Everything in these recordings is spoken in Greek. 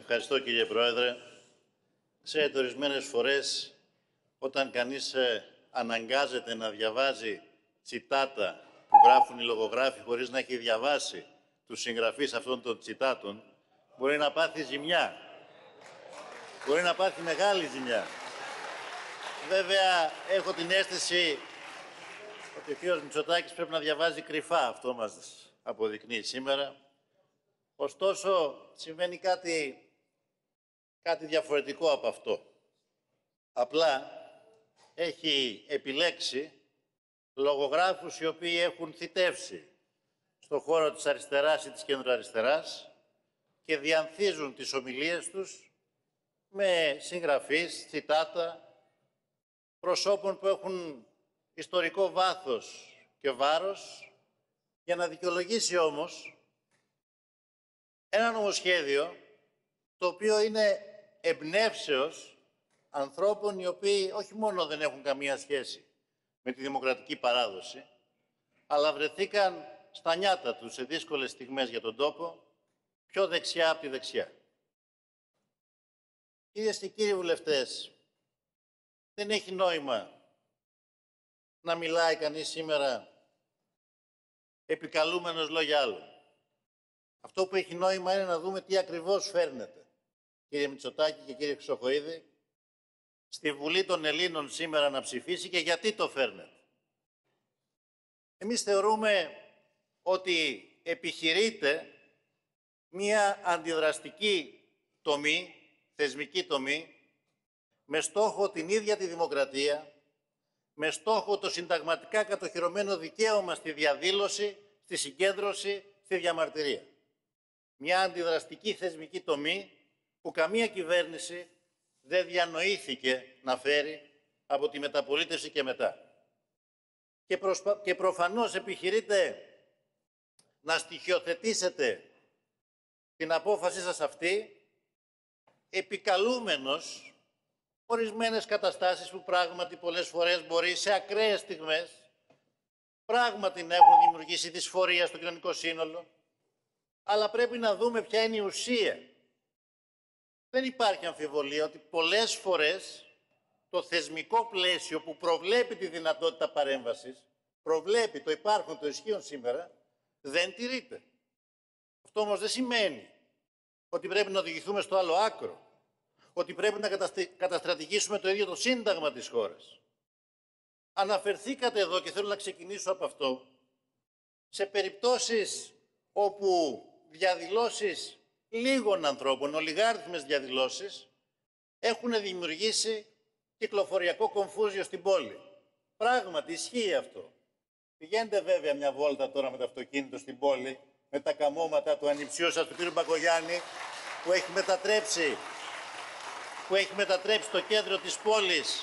Ευχαριστώ, κύριε Πρόεδρε. Ξέρετε, ορισμένες φορές, όταν κανείς αναγκάζεται να διαβάζει τσιτάτα που γράφουν οι λογογράφοι χωρίς να έχει διαβάσει τους συγγραφείς αυτών των τσιτάτων, μπορεί να πάθει ζημιά. Μπορεί να πάθει μεγάλη ζημιά. Βέβαια, έχω την αίσθηση ότι ο κύριος Μητσοτάκης πρέπει να διαβάζει κρυφά, αυτό μας αποδεικνύει σήμερα. Ωστόσο, συμβαίνει κάτι διαφορετικό από αυτό. Απλά έχει επιλέξει λογογράφους οι οποίοι έχουν θητεύσει στον χώρο της αριστεράς ή της κεντροαριστεράς και διανθίζουν τις ομιλίες τους με συγγραφείς, τσιτάτα, προσώπων που έχουν ιστορικό βάθος και βάρος, για να δικαιολογήσει όμως ένα νομοσχέδιο το οποίο είναι εμπνεύσεως ανθρώπων οι οποίοι όχι μόνο δεν έχουν καμία σχέση με τη δημοκρατική παράδοση, αλλά βρεθήκαν στα νιάτα τους σε δύσκολες στιγμές για τον τόπο, πιο δεξιά από τη δεξιά. Κυρίες και κύριοι βουλευτές, δεν έχει νόημα να μιλάει κανείς σήμερα επικαλούμενος λόγια άλλων. Αυτό που έχει νόημα είναι να δούμε τι ακριβώς φέρνετε, κύριε Μητσοτάκη και κύριε Χρυσοχοΐδη, στη Βουλή των Ελλήνων σήμερα να ψηφίσει και γιατί το φέρνετε. Εμείς θεωρούμε ότι επιχειρείται μία αντιδραστική τομή, θεσμική τομή, με στόχο την ίδια τη δημοκρατία, με στόχο το συνταγματικά κατοχυρωμένο δικαίωμα στη διαδήλωση, στη συγκέντρωση, στη διαμαρτυρία. Μια αντιδραστική θεσμική τομή που καμία κυβέρνηση δεν διανοήθηκε να φέρει από τη μεταπολίτευση και μετά. Και προφανώς επιχειρείτε να στοιχειοθετήσετε την απόφασή σας αυτή επικαλούμενος ορισμένες καταστάσεις που πράγματι πολλές φορές μπορεί σε ακραίες στιγμές πράγματι να έχουν δημιουργήσει δυσφορία στο κοινωνικό σύνολο, αλλά πρέπει να δούμε ποια είναι η ουσία. Δεν υπάρχει αμφιβολία ότι πολλές φορές το θεσμικό πλαίσιο που προβλέπει τη δυνατότητα παρέμβασης, προβλέπει το υπάρχον, το ισχύον σήμερα, δεν τηρείται. Αυτό όμως δεν σημαίνει ότι πρέπει να οδηγηθούμε στο άλλο άκρο, ότι πρέπει να καταστρατηγήσουμε το ίδιο το Σύνταγμα της χώρας. Αναφερθήκατε εδώ, και θέλω να ξεκινήσω από αυτό, σε περιπτώσεις όπου διαδηλώσεις λίγων ανθρώπων, ολιγάριθμες διαδηλώσεις, έχουν δημιουργήσει κυκλοφοριακό κομφούζιο στην πόλη. Πράγματι, ισχύει αυτό. Πηγαίνετε βέβαια μια βόλτα τώρα με το αυτοκίνητο στην πόλη, με τα καμώματα του ανιψιού σας, του κ. Μπακογιάννη, που έχει μετατρέψει το κέντρο της πόλης,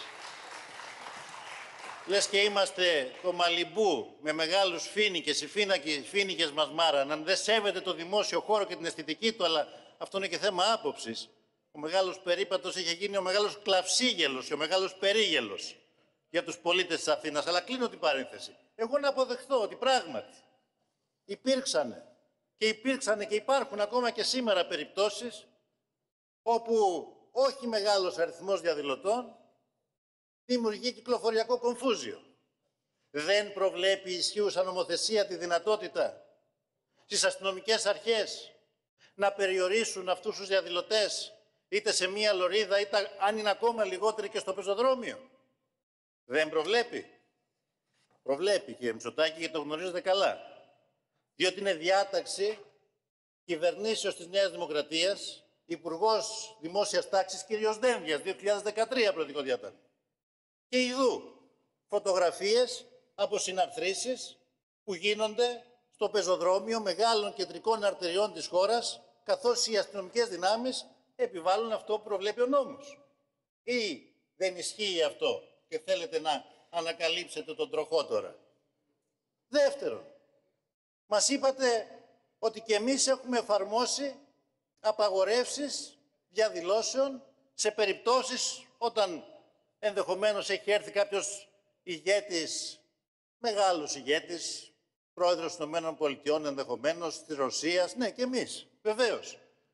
λες και είμαστε το Μαλιμπού με μεγάλους φοίνικες, οι φοίνικες μας μάραναν. Δεν σέβεται το δημόσιο χώρο και την αισθητική του, αλλά αυτό είναι και θέμα άποψης. Ο μεγάλος περίπατος είχε γίνει ο μεγάλος κλαυσίγελος και ο μεγάλος περίγελος για τους πολίτες της Αθήνας. Αλλά κλείνω την παρένθεση. Εγώ να αποδεχθώ ότι πράγματι υπήρξαν και υπάρχουν ακόμα και σήμερα περιπτώσεις όπου όχι μεγάλος αριθμός διαδηλωτών δημιουργεί κυκλοφοριακό κομφούζιο. Δεν προβλέπει η ισχύουσα νομοθεσία τη δυνατότητα στις αστυνομικές αρχές να περιορίσουν αυτούς τους διαδηλωτές είτε σε μία λωρίδα, είτε αν είναι ακόμα λιγότεροι και στο πεζοδρόμιο. Δεν προβλέπει. Προβλέπει, κύριε Μητσοτάκη, και το γνωρίζετε καλά. Διότι είναι διάταξη κυβερνήσεως της Νέας Δημοκρατίας, Υπουργός Δημόσιας Τάξης, κύριος Δένδιας, 2013 πρωτικό διάταγμα. Και ειδού φωτογραφίες από συναρθρήσεις που γίνονται στο πεζοδρόμιο μεγάλων κεντρικών αρτεριών της χώρας, καθώς οι αστυνομικές δυνάμεις επιβάλλουν αυτό που προβλέπει ο νόμος. Ή δεν ισχύει αυτό και θέλετε να ανακαλύψετε τον τροχό τώρα. Δεύτερον, μας είπατε ότι και εμείς έχουμε εφαρμόσει απαγορεύσεις διαδηλώσεων σε περιπτώσεις όταν ενδεχομένως έχει έρθει κάποιος ηγέτης, μεγάλος ηγέτης, πρόεδρος των ΗΠΑ ενδεχομένως, της Ρωσίας, ναι και εμείς, βεβαίως.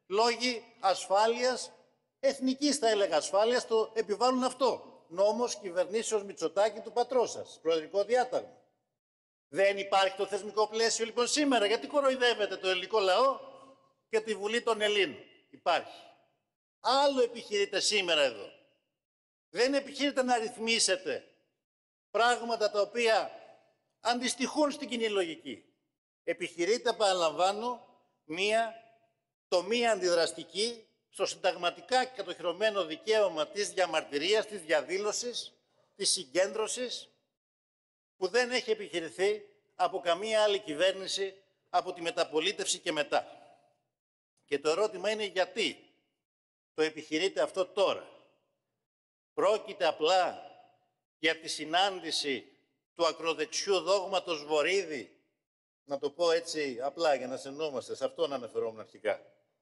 Λόγοι ασφάλειας, εθνικής θα έλεγα ασφάλειας, το επιβάλλουν αυτό. Νόμος κυβερνήσεως Μητσοτάκη του πατρός σας, προεδρικό διάταγμα. Δεν υπάρχει το θεσμικό πλαίσιο λοιπόν σήμερα. Γιατί κοροϊδεύετε το ελληνικό λαό και τη Βουλή των Ελλήνων? Υπάρχει. Άλλο επιχειρείτε σήμερα εδώ. Δεν επιχειρείτε να ρυθμίσετε πράγματα τα οποία αντιστοιχούν στην κοινή λογική. Επιχειρείτε, παραλαμβάνω, μία τομή αντιδραστική στο συνταγματικά κατοχυρωμένο δικαίωμα της διαμαρτυρίας, της διαδήλωσης, της συγκέντρωσης, που δεν έχει επιχειρηθεί από καμία άλλη κυβέρνηση από τη μεταπολίτευση και μετά. Και το ερώτημα είναι γιατί το επιχειρείτε αυτό τώρα? Πρόκειται απλά για τη συνάντηση του ακροδεξιού δόγματος Βορίδη, να το πω έτσι απλά για να συνεννοούμαστε, σε αυτόν αναφερόμουν αρχικά,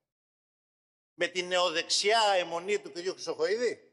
με την νεοδεξιά αιμονή του κ. Χρυσοχοΐδη,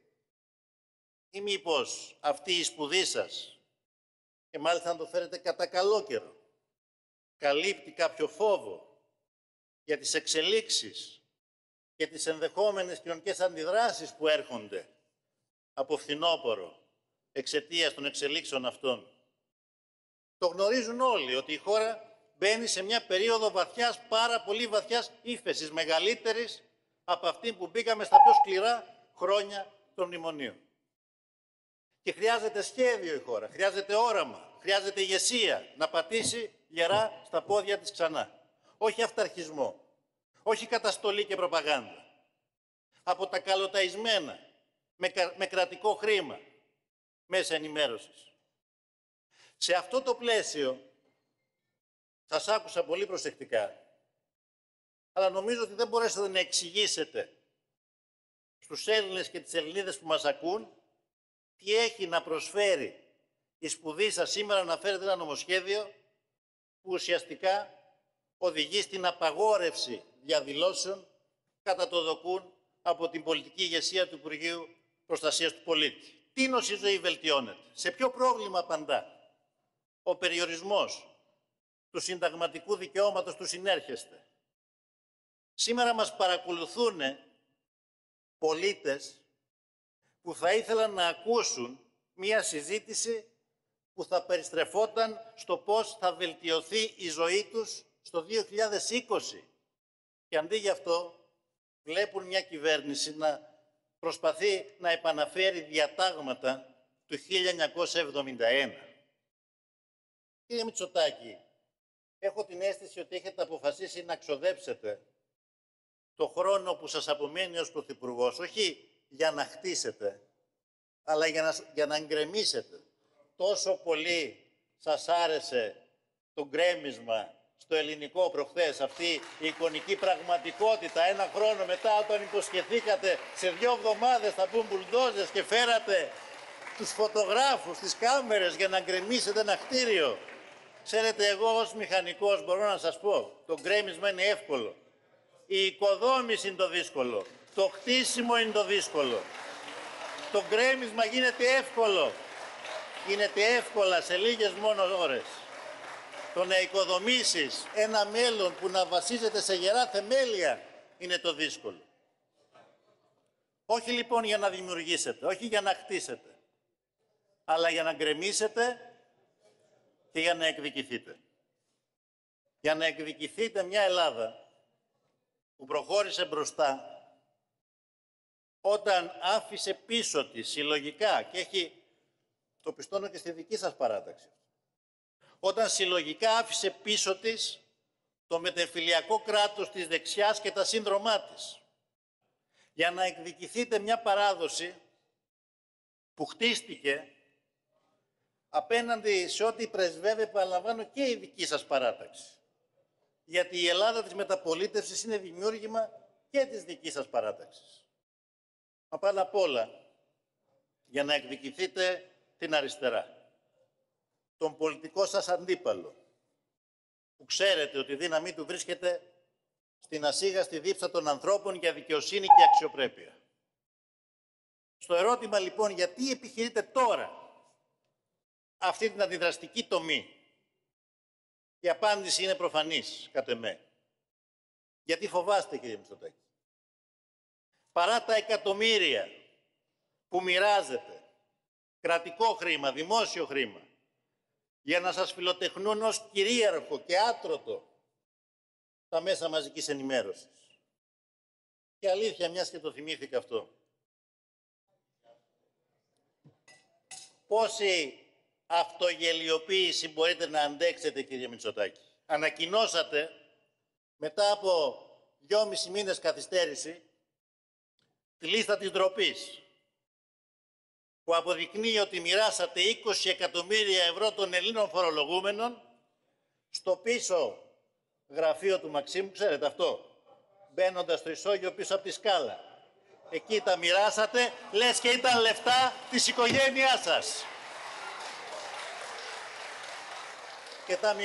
ή μήπως αυτή η σπουδή σας, και μάλιστα να το φέρετε κατά καλό καιρό, καλύπτει κάποιο φόβο για τις εξελίξεις και τις ενδεχόμενες κοινωνικές αντιδράσεις που έρχονται από φθινόπωρο εξαιτίας των εξελίξεων αυτών? Το γνωρίζουν όλοι ότι η χώρα μπαίνει σε μια περίοδο βαθιάς, πάρα πολύ βαθιάς ύφεσης, μεγαλύτερης από αυτή που μπήκαμε στα πιο σκληρά χρόνια των μνημονίων. Και χρειάζεται σχέδιο η χώρα, χρειάζεται όραμα, χρειάζεται ηγεσία να πατήσει γερά στα πόδια της ξανά. Όχι αυταρχισμό, όχι καταστολή και προπαγάνδα. Από τα καλοταϊσμένα, με κρατικό χρήμα, μέσα ενημέρωσης. Σε αυτό το πλαίσιο, σας άκουσα πολύ προσεκτικά, αλλά νομίζω ότι δεν μπορέσατε να εξηγήσετε στους Έλληνες και τις Ελληνίδες που μας ακούν τι έχει να προσφέρει η σπουδή σας σήμερα να φέρετε ένα νομοσχέδιο που ουσιαστικά οδηγεί στην απαγόρευση διαδηλώσεων κατά το δοκούν από την πολιτική ηγεσία του Υπουργείου Προστασίας του Πολίτη. Τι νοσή ζωή βελτιώνεται? Σε ποιο πρόβλημα απαντά ο περιορισμός του συνταγματικού δικαιώματος του συνέρχεστε? Σήμερα μας παρακολουθούν πολίτες που θα ήθελαν να ακούσουν μία συζήτηση που θα περιστρεφόταν στο πώς θα βελτιωθεί η ζωή τους στο 2020. Και αντί γι' αυτό βλέπουν μια κυβέρνηση να προσπαθεί να επαναφέρει διατάγματα του 1971. Κύριε Μητσοτάκη, έχω την αίσθηση ότι έχετε αποφασίσει να ξοδέψετε το χρόνο που σας απομένει ως Πρωθυπουργός, όχι για να χτίσετε, αλλά για να γκρεμίσετε. Τόσο πολύ σας άρεσε το γκρέμισμα στο ελληνικό προχθές, αυτή η εικονική πραγματικότητα, ένα χρόνο μετά, όταν υποσχεθήκατε σε 2 εβδομάδες θα μπουν μπουλντόζες και φέρατε τους φωτογράφους, τις κάμερες για να γκρεμίσετε ένα κτίριο. Ξέρετε, εγώ ως μηχανικός μπορώ να σας πω, το γκρέμισμα είναι εύκολο. Η οικοδόμηση είναι το δύσκολο. Το χτίσιμο είναι το δύσκολο. Το γκρέμισμα γίνεται εύκολο. Γίνεται εύκολα σε λίγες μόνο ώρες. Το να οικοδομήσεις ένα μέλλον που να βασίζεται σε γερά θεμέλια είναι το δύσκολο. Όχι λοιπόν για να δημιουργήσετε, όχι για να χτίσετε, αλλά για να γκρεμίσετε και για να εκδικηθείτε. Για να εκδικηθείτε μια Ελλάδα που προχώρησε μπροστά όταν άφησε πίσω της συλλογικά, και έχει, το πιστώνω και στη δική σας παράταξη, όταν συλλογικά άφησε πίσω της το μετεμφυλιακό κράτος της δεξιάς και τα σύνδρομά της, για να εκδικηθείτε μια παράδοση που χτίστηκε απέναντι σε ό,τι πρεσβεύει, επαναλαμβάνω, και η δική σας παράταξη. Γιατί η Ελλάδα της μεταπολίτευσης είναι δημιούργημα και της δικής σας παράταξης. Μα πάνω απ' όλα, για να εκδικηθείτε την αριστερά, τον πολιτικό σας αντίπαλο, που ξέρετε ότι η δύναμή του βρίσκεται στην ασίγαστη δίψα των ανθρώπων για δικαιοσύνη και αξιοπρέπεια. Στο ερώτημα λοιπόν γιατί επιχειρείτε τώρα αυτή την αντιδραστική τομή, η απάντηση είναι προφανής, κατ' εμέ. Γιατί φοβάστε, κύριε Μητσοτάκη. παρά τα εκατομμύρια που μοιράζετε, κρατικό χρήμα, δημόσιο χρήμα, για να σας φιλοτεχνούν ως κυρίαρχο και άτρωτο τα μέσα μαζικής ενημέρωσης. Και αλήθεια, μιας και το θυμήθηκα αυτό. Πόση αυτογελιοποίηση μπορείτε να αντέξετε, κύριε Μητσοτάκη? Ανακοινώσατε μετά από 2,5 μήνες καθυστέρηση τη λίστα της ντροπής, που αποδεικνύει ότι μοιράσατε 20 εκατομμύρια ευρώ των Ελλήνων φορολογούμενων στο πίσω γραφείο του Μαξίμου, ξέρετε αυτό, μπαίνοντας στο ισόγειο πίσω από τη σκάλα. Εκεί τα μοιράσατε, λες και ήταν λεφτά της οικογένειάς σας. Και τα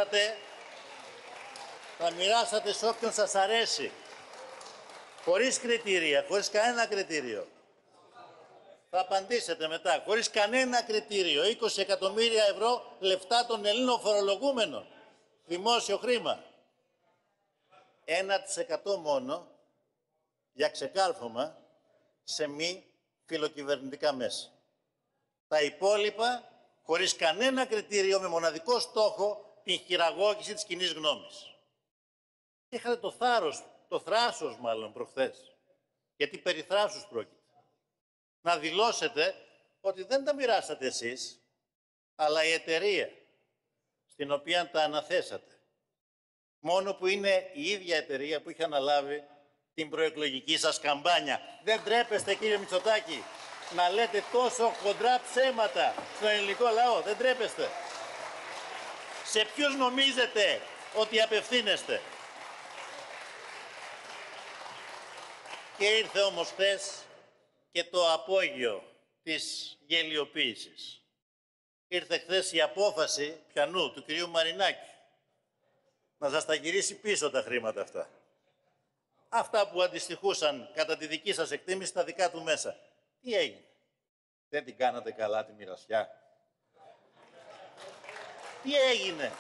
μοιράσατε σε όποιον σας αρέσει. Χωρίς κριτήρια, χωρίς κανένα κριτήριο. Θα απαντήσετε μετά. Χωρίς κανένα κριτήριο. 20 εκατομμύρια ευρώ λεφτά των Ελλήνων φορολογούμενων. Δημόσιο χρήμα. 1% μόνο για ξεκάρφωμα σε μη φιλοκυβερνητικά μέσα. Τα υπόλοιπα χωρίς κανένα κριτήριο, με μοναδικό στόχο την χειραγώγηση της κοινής γνώμης. Είχατε το θάρρος, το θράσος μάλλον προχθές, γιατί περί θράσους πρόκειται, να δηλώσετε ότι δεν τα μοιράσατε εσείς, αλλά η εταιρεία στην οποία τα αναθέσατε. Μόνο που είναι η ίδια εταιρεία που είχε αναλάβει την προεκλογική σας καμπάνια. Δεν τρέπεστε, κύριε Μητσοτάκη, να λέτε τόσο χοντρά ψέματα στον ελληνικό λαό? Δεν τρέπεστε? Σε ποιους νομίζετε ότι απευθύνεστε? Και ήρθε όμως χθες και το απόγειο της γελιοποίησης. Ήρθε χθες η απόφαση πιανού, του κυρίου Μαρινάκη, να σας τα γυρίσει πίσω τα χρήματα αυτά. Αυτά που αντιστοιχούσαν κατά τη δική σας εκτίμηση τα δικά του μέσα. Τι έγινε? Δεν την κάνατε καλά τη μοιρασιά? Τι έγινε?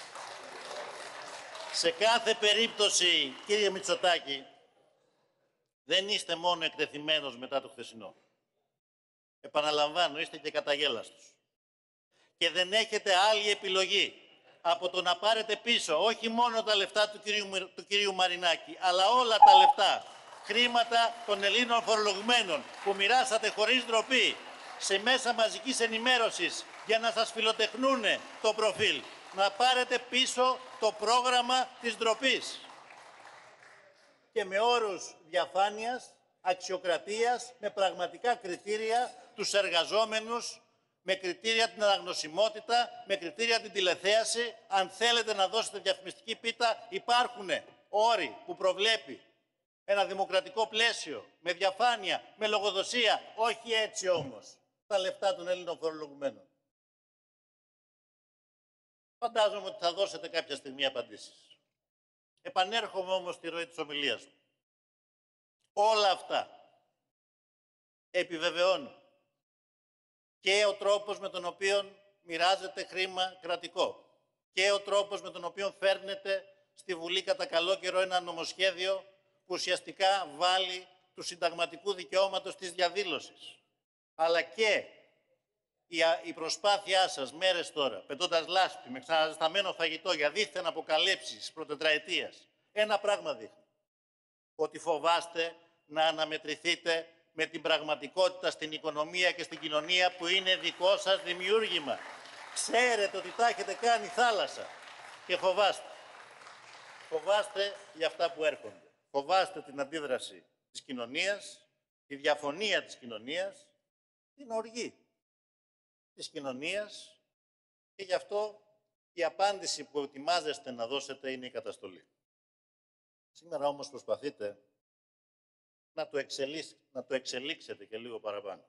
Σε κάθε περίπτωση, κύριε Μητσοτάκη, δεν είστε μόνο εκτεθειμένος μετά το χθεσινό. Επαναλαμβάνω, είστε και καταγέλαστος. Και δεν έχετε άλλη επιλογή από το να πάρετε πίσω όχι μόνο τα λεφτά του κυρίου Μαρινάκη, αλλά όλα τα λεφτά, χρήματα των Ελλήνων φορολογουμένων που μοιράσατε χωρίς ντροπή σε μέσα μαζικής ενημέρωσης για να σας φιλοτεχνούνε το προφίλ. Να πάρετε πίσω το πρόγραμμα της ντροπής. Και με όρους διαφάνειας, αξιοκρατίας, με πραγματικά κριτήρια τους εργαζόμενους, με κριτήρια την αναγνωσιμότητα, με κριτήρια την τηλεθέαση. Αν θέλετε να δώσετε διαφημιστική πίτα, υπάρχουν όροι που προβλέπει ένα δημοκρατικό πλαίσιο, με διαφάνεια, με λογοδοσία. Όχι έτσι όμως τα λεφτά των Ελλήνων φορολογουμένων. Φαντάζομαι ότι θα δώσετε κάποια στιγμή απαντήσεις. Επανέρχομαι όμως στη ροή της ομιλίας μου. Όλα αυτά επιβεβαιώνουν και ο τρόπος με τον οποίο μοιράζεται χρήμα κρατικό και ο τρόπος με τον οποίο φέρνετε στη Βουλή κατά καλό καιρό ένα νομοσχέδιο που ουσιαστικά βάλει του συνταγματικού δικαιώματος της διαδήλωσης. Αλλά και η προσπάθειά σας μέρες τώρα, πετώντας λάσπη με ξαναζεσταμένο φαγητό για δίθεν αποκαλύψεις πρωτετραετίας, ένα πράγμα δείχνει. Ότι φοβάστε να αναμετρηθείτε με την πραγματικότητα στην οικονομία και στην κοινωνία που είναι δικό σας δημιούργημα. Ξέρετε ότι τα έχετε κάνει θάλασσα και φοβάστε. Φοβάστε για αυτά που έρχονται. Φοβάστε την αντίδραση της κοινωνίας, τη διαφωνία της κοινωνίας, την οργή της κοινωνίας και γι' αυτό η απάντηση που ετοιμάζεστε να δώσετε είναι η καταστολή. Σήμερα όμως προσπαθείτε να το εξελίξετε και λίγο παραπάνω.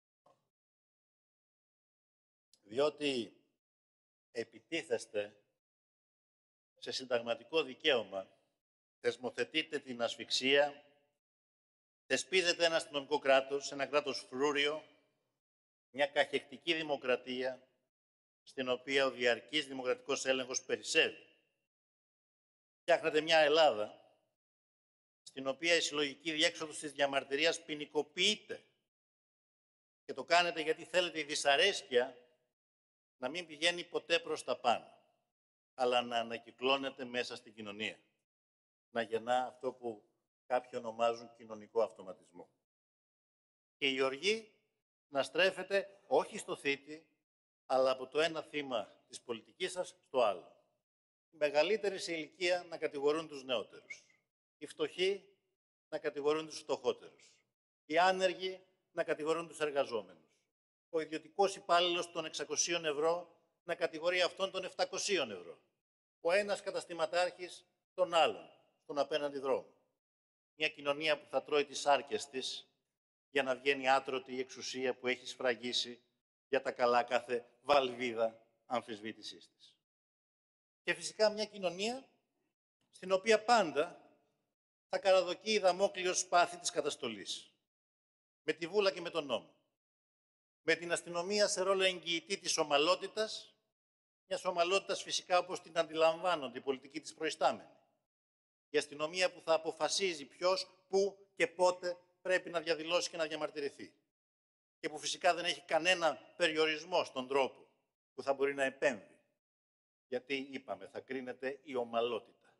Διότι επιτίθεστε σε συνταγματικό δικαίωμα, θεσμοθετείτε την ασφυξία, θεσπίζετε ένα αστυνομικό κράτος, ένα κράτος φρούριο, μια καχεκτική δημοκρατία, στην οποία ο διαρκής δημοκρατικός έλεγχος περισσεύει. Φτιάχνετε μια Ελλάδα στην οποία η συλλογική διέξοδος της διαμαρτυρίας ποινικοποιείται. Και το κάνετε γιατί θέλετε η δυσαρέσκεια να μην πηγαίνει ποτέ προς τα πάνω, αλλά να ανακυκλώνεται μέσα στην κοινωνία. Να γεννά αυτό που κάποιοι ονομάζουν κοινωνικό αυτοματισμό. Και η οργή να στρέφεται όχι στο θήτη, αλλά από το ένα θύμα της πολιτικής σας στο άλλο. Οι μεγαλύτεροι σε ηλικία να κατηγορούν τους νεότερους. Οι φτωχοί να κατηγορούν τους φτωχότερους. Οι άνεργοι να κατηγορούν τους εργαζόμενους. Ο ιδιωτικός υπάλληλος των 600 ευρώ να κατηγορεί αυτόν των 700 ευρώ. Ο ένας καταστηματάρχης τον άλλον, στον απέναντι δρόμο. Μια κοινωνία που θα τρώει τις σάρκες της για να βγαίνει άτρωτη η εξουσία που έχει σφραγίσει για τα καλά κάθε βαλβίδα αμφισβήτησής της. Και φυσικά μια κοινωνία στην οποία πάντα θα καραδοκεί η δαμόκλειος σπάθη της καταστολής. Με τη βούλα και με τον νόμο. Με την αστυνομία σε ρόλο εγγυητή της ομαλότητας, μιας ομαλότητας φυσικά όπως την αντιλαμβάνονται οι πολιτικοί της προϊστάμενοι. Η αστυνομία που θα αποφασίζει ποιος, πού και πότε πρέπει να διαδηλώσει και να διαμαρτυρηθεί. Και που φυσικά δεν έχει κανένα περιορισμό στον τρόπο που θα μπορεί να επέμβει. Γιατί, είπαμε, θα κρίνεται η ομαλότητα.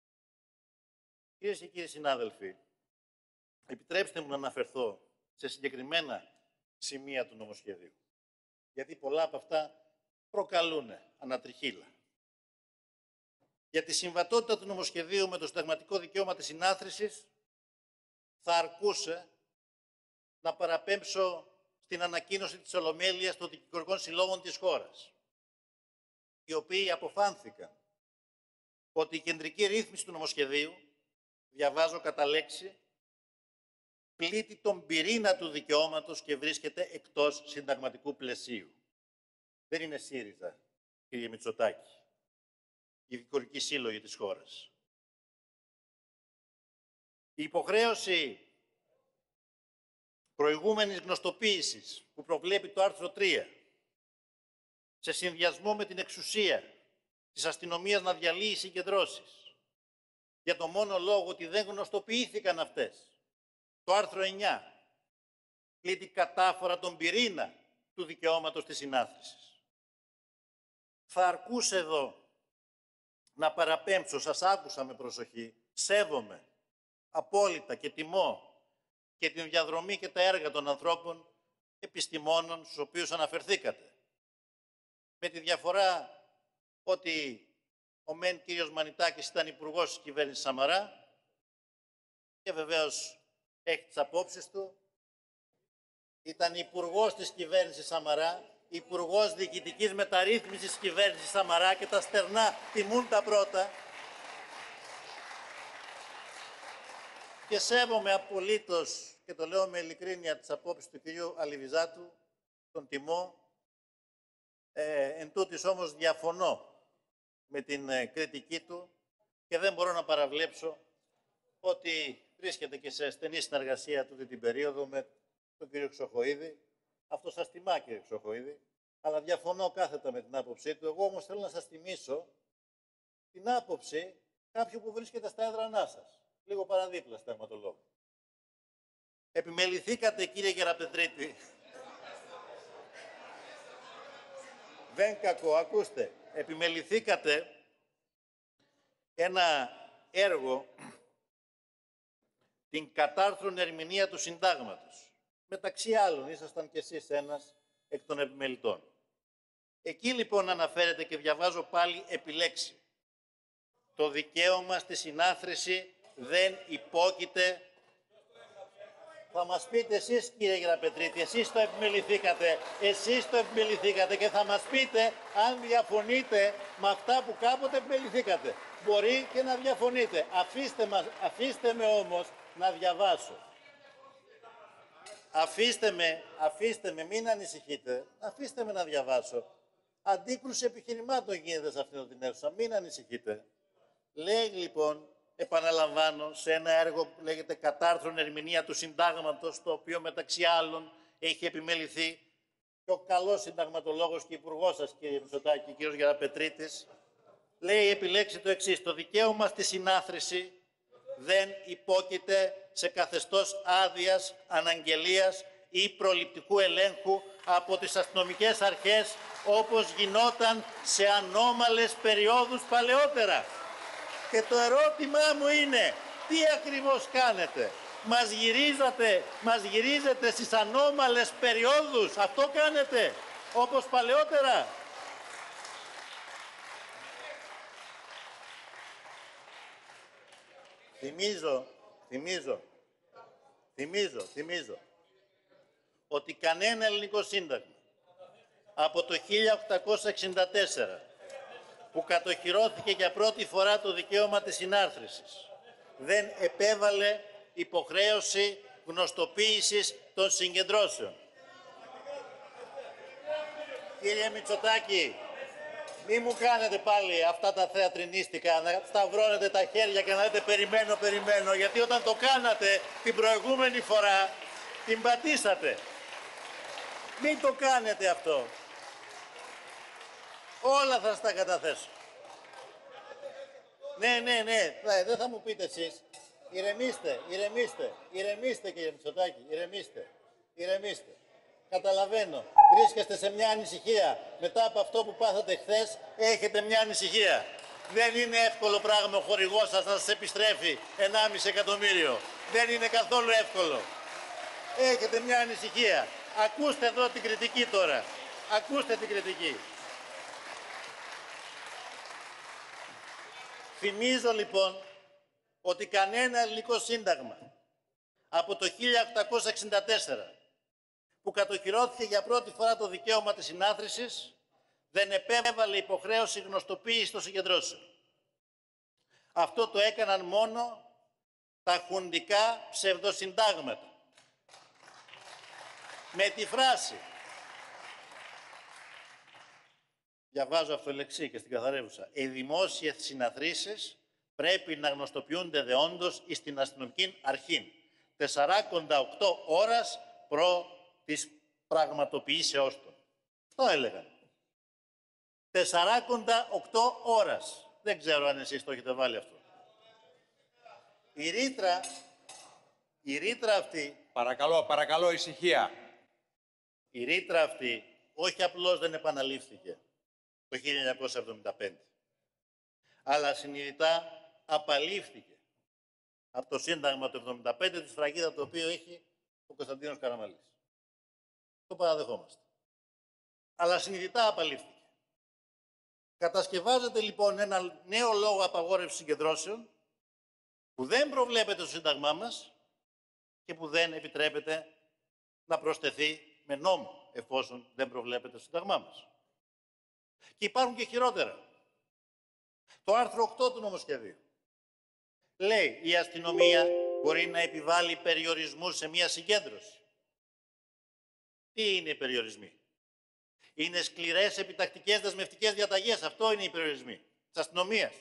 Κυρίες και κύριοι συνάδελφοι, επιτρέψτε μου να αναφερθώ σε συγκεκριμένα σημεία του νομοσχεδίου. Γιατί πολλά από αυτά προκαλούν ανατριχύλα. Για τη συμβατότητα του νομοσχεδίου με το συνταγματικό δικαίωμα της συνάθρησης θα αρκούσε να παραπέμψω στην ανακοίνωση της Ολομέλειας των δικηγορικών συλλόγων της χώρας, οι οποίοι αποφάνθηκαν ότι η κεντρική ρύθμιση του νομοσχεδίου, διαβάζω κατά λέξη, πλήττει τον πυρήνα του δικαιώματος και βρίσκεται εκτός συνταγματικού πλαισίου. Δεν είναι ΣΥΡΙΖΑ, κύριε Μητσοτάκη, οι δικηγορικοί σύλλογοι της χώρας. Η υποχρέωση προηγούμενης γνωστοποίησης που προβλέπει το άρθρο 3, σε συνδυασμό με την εξουσία της αστυνομίας να διαλύει συγκεντρώσεις, για το μόνο λόγο ότι δεν γνωστοποιήθηκαν αυτές. Το άρθρο 9 πλήττει κατάφορα τον πυρήνα του δικαιώματος της συνάθρησης. Θα αρκούσε εδώ να παραπέμψω, σας άκουσα με προσοχή, σέβομαι απόλυτα και τιμώ και την διαδρομή και τα έργα των ανθρώπων επιστημόνων στους οποίους αναφερθήκατε. Με τη διαφορά ότι ο μεν κύριος Μανιτάκης ήταν υπουργός της κυβέρνησης Σαμαρά και βεβαίως έχει τις απόψεις του. Ήταν υπουργός της κυβέρνησης Σαμαρά, υπουργός διοικητικής μεταρρύθμισης της κυβέρνησης Σαμαρά και τα στερνά τιμούν τα πρώτα. Και σέβομαι απολύτως, και το λέω με ειλικρίνεια, τις απόψεις του κυρίου Αλιβιζάτου, τον τιμώ. Εν τούτης όμως διαφωνώ με την κριτική του και δεν μπορώ να παραβλέψω ότι βρίσκεται και σε στενή συνεργασία τούτη την περίοδο με τον κύριο Χρυσοχοΐδη. Αυτό σας τιμά, κύριε Χρυσοχοΐδη, αλλά διαφωνώ κάθετα με την άποψή του. Εγώ όμως θέλω να σας θυμίσω την άποψη κάποιου που βρίσκεται στα έδρανά σας, λίγο παραδίπλα στα αιρματολόγου. Επιμεληθήκατε, κύριε Γεραπετρίτη. Δεν κακό, ακούστε. Επιμεληθήκατε ένα έργο, την κατάρθρον ερμηνεία του συντάγματος. Μεταξύ άλλων, ήσασταν κι εσείς ένας εκ των επιμελητών. Εκεί λοιπόν αναφέρεται και διαβάζω πάλι επιλέξει. Το δικαίωμα στη συνάθρηση δεν υπόκειται. Θα μας πείτε εσείς, κύριε Γεραπετρίτη, εσείς το επιμεληθήκατε και θα μας πείτε αν διαφωνείτε με αυτά που κάποτε επιμεληθήκατε. Μπορεί και να διαφωνείτε. Αφήστε με όμως να διαβάσω. Αφήστε με, μην ανησυχείτε. Αφήστε με να διαβάσω. Αντίκρουση επιχειρημάτων γίνεται σε αυτήν την αίθουσα. Μην ανησυχείτε. Λέει λοιπόν, επαναλαμβάνω, σε ένα έργο που λέγεται «Κατάρθρον ερμηνεία του συντάγματος», το οποίο μεταξύ άλλων έχει επιμεληθεί και ο καλός συνταγματολόγος και υπουργός σας, κύριε Μητσοτάκη, κύριος Γεραπετρίτης, λέει επιλέξει το εξής: το δικαίωμα στη συνάθρηση δεν υπόκειται σε καθεστώς άδειας, αναγγελίας ή προληπτικού ελέγχου από τις αστυνομικές αρχές, όπως γινόταν σε ανώμαλες περιόδους παλαιότερα. Και το ερώτημά μου είναι, τι ακριβώς κάνετε? Μας γυρίζετε στις ανώμαλες περιόδους, αυτό κάνετε, όπως παλαιότερα? Θυμίζω ότι κανένα ελληνικό σύνταγμα από το 1864 που κατοχυρώθηκε για πρώτη φορά το δικαίωμα της συνάρθρωσης δεν επέβαλε υποχρέωση γνωστοποίησης των συγκεντρώσεων. Κύριε Μητσοτάκη, μη μου κάνετε πάλι αυτά τα θεατρινίστικα, να σταυρώνετε τα χέρια και να λέτε περιμένω, γιατί όταν το κάνατε την προηγούμενη φορά την πατήσατε. Μην το κάνετε αυτό. Όλα θα σας τα καταθέσω. Ναι, δεν θα μου πείτε εσείς. Ηρεμήστε κύριε Μητσοτάκη, ηρεμήστε. Καταλαβαίνω, βρίσκεστε σε μια ανησυχία. Μετά από αυτό που πάθατε χθες, έχετε μια ανησυχία. Δεν είναι εύκολο πράγμα ο χορηγός σας να σας επιστρέφει 1,5 εκατομμύριο. Δεν είναι καθόλου εύκολο. Έχετε μια ανησυχία. Ακούστε εδώ την κριτική τώρα. Ακούστε την κριτική. Θυμίζω λοιπόν ότι κανένα ελληνικό σύνταγμα από το 1864 που κατοχυρώθηκε για πρώτη φορά το δικαίωμα της συνάθρησης δεν επέβαλε υποχρέωση γνωστοποίησης των συγκεντρώσεων. Αυτό το έκαναν μόνο τα χουντικά ψευδοσυντάγματα. Με τη φράση, διαβάζω αυτολεξί και στην καθαρεύουσα, οι δημόσιες συναθρήσεις πρέπει να γνωστοποιούνται δεόντως εις την αστυνομική αρχή 48 ώρας προ της πραγματοποιήσεώς των. Αυτό έλεγαν. 48 ώρας. Δεν ξέρω αν εσείς το έχετε βάλει αυτό. Η ρήτρα αυτή... Παρακαλώ, ησυχία. Η ρήτρα αυτή όχι απλώς δεν επαναλήφθηκε το 1975, αλλά συνειδητά απαλήφθηκε από το Σύνταγμα του 1975, τη σφραγίδα το οποίο έχει ο Κωνσταντίνος Καραμανλής. Το παραδεχόμαστε. Αλλά συνειδητά απαλήφθηκε. Κατασκευάζεται λοιπόν ένα νέο λόγο απαγόρευσης συγκεντρώσεων που δεν προβλέπεται στο Σύνταγμά μας και που δεν επιτρέπεται να προσθεθεί με νόμο, εφόσον δεν προβλέπεται στο Σύνταγμά μας. Και υπάρχουν και χειρότερα. Το άρθρο 8 του νομοσχεδίου λέει η αστυνομία μπορεί να επιβάλλει περιορισμούς σε μία συγκέντρωση. Τι είναι οι περιορισμοί? Είναι σκληρές επιτακτικές δεσμευτικές διαταγές. Αυτό είναι οι περιορισμοί της αστυνομίας.